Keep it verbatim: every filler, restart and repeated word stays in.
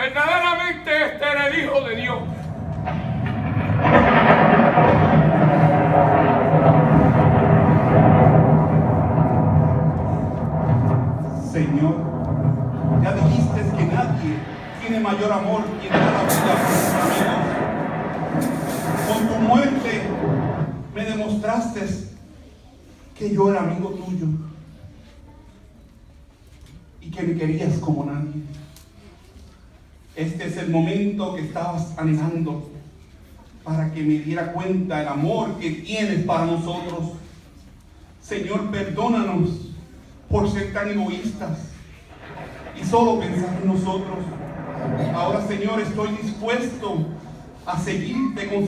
verdaderamente este era el Hijo de Dios. Señor, ya dijiste que nadie tiene mayor amor que dar la vida por sus amigos. Con tu muerte me demostraste que yo era amigo tuyo y que me querías como nadie. Este es el momento que estabas anhelando para que me diera cuenta del amor que tienes para nosotros. Señor, perdónanos por ser tan egoístas y solo pensar en nosotros. Ahora, Señor, estoy dispuesto a seguirte con